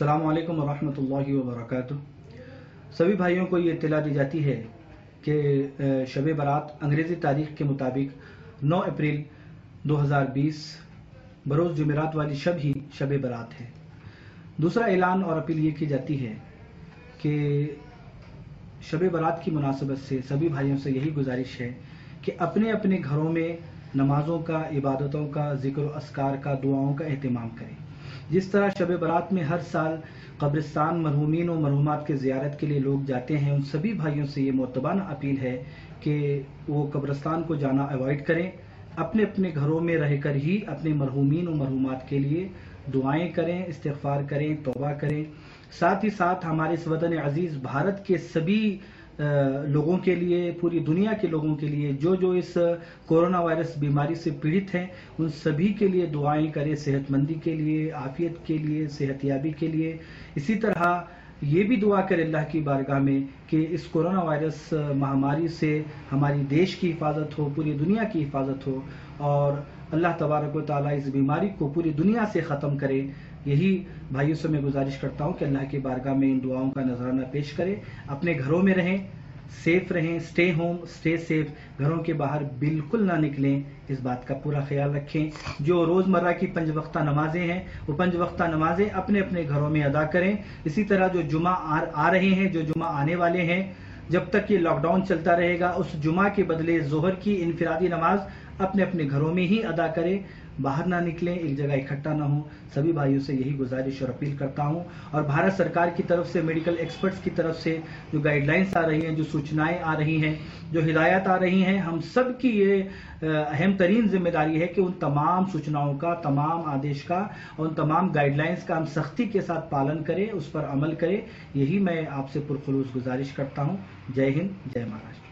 अस्सलामु अलैकुम वरहमतुल्लाहि वबरकातुह। सभी भाइयों को ये इत्तला दी जाती है कि शब बारात अंग्रेज़ी तारीख के मुताबिक 9 अप्रैल 2020 बरोज़ जुमेरात वाली शब ही शब बारात है। दूसरा ऐलान और अपील ये की जाती है कि शब बारात की मुनासबत से सभी भाइयों से यही गुजारिश है कि अपने अपने घरों में नमाज़ों का, इबादतों का, ज़िक्र व अस्कार का, दुआओं का एहतमाम करें। जिस तरह शब बारात में हर साल कब्रिस्तान मरहूमीन और मरहूमात के ज़ियारत के लिए लोग जाते हैं, उन सभी भाइयों से ये मोतबाना अपील है कि वो कब्रिस्तान को जाना अवॉइड करें। अपने अपने घरों में रहकर ही अपने मरहूमीन और मरहूमात के लिए दुआएं करें, इस्तिग़फ़ार करें, तौबा करें। साथ ही साथ हमारे इस वतन अज़ीज़ भारत के सभी लोगों के लिए, पूरी दुनिया के लोगों के लिए जो इस कोरोना वायरस बीमारी से पीड़ित हैं, उन सभी के लिए दुआएं करें, सेहतमंदी के लिए, आफियत के लिए, सेहतयाबी के लिए। इसी तरह ये भी दुआ करें अल्लाह की बारगाह में कि इस कोरोना वायरस महामारी से हमारी देश की हिफाजत हो, पूरी दुनिया की हिफाजत हो और अल्लाह तबारक व तआला इस बीमारी को पूरी दुनिया से ख़त्म करे। यही भाइयों से मैं गुजारिश करता हूँ कि अल्लाह की बारगाह में इन दुआओं का नजराना पेश करें। अपने घरों में रहें, सेफ रहें, स्टे होम स्टे सेफ, घरों के बाहर बिल्कुल ना निकलें, इस बात का पूरा ख्याल रखें। जो रोज़मर्रा की 5 वक्ता नमाजें हैं, वो 5 वक्ता नमाजें अपने अपने घरों में अदा करें। इसी तरह जो जुमा आ रहे हैं, जो जुमा आने वाले हैं, जब तक ये लॉकडाउन चलता रहेगा, उस जुमा के बदले जोहर की इनफिरादी नमाज अपने अपने घरों में ही अदा करें, बाहर ना निकलें, एक जगह इकट्ठा ना हो। सभी भाइयों से यही गुजारिश और अपील करता हूं। और भारत सरकार की तरफ से, मेडिकल एक्सपर्ट्स की तरफ से जो गाइडलाइंस आ रही हैं, जो सूचनाएं आ रही हैं, जो हिदायत आ रही हैं, हम सब की ये अहम तरीन जिम्मेदारी है कि उन तमाम सूचनाओं का, तमाम आदेश का और उन तमाम गाइडलाइंस का हम सख्ती के साथ पालन करें, उस पर अमल करें। यही मैं आपसे पुरखुलूस गुजारिश करता हूँ। जय हिंद, जय महाराष्ट्र।